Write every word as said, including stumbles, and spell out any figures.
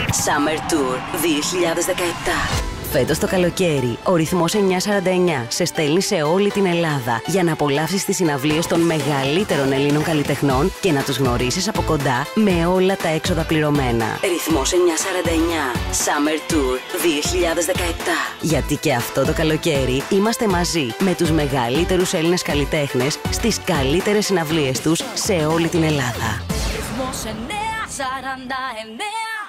Summer Tour δύο χιλιάδες δεκαεπτά. Φέτος το καλοκαίρι, ο Ρυθμός εννιακόσια σαράντα εννιά σε στέλνει σε όλη την Ελλάδα για να απολαύσεις τις συναυλίες των μεγαλύτερων Ελλήνων καλλιτεχνών και να τους γνωρίσεις από κοντά με όλα τα έξοδα πληρωμένα. Ρυθμός εννιακόσια σαράντα εννιά Summer Tour δύο χιλιάδες δεκαεπτά. Γιατί και αυτό το καλοκαίρι είμαστε μαζί με τους μεγαλύτερους Έλληνες καλλιτέχνες στις καλύτερες συναυλίες τους σε όλη την Ελλάδα. Ρυθμός εννιακόσια σαράντα εννιά.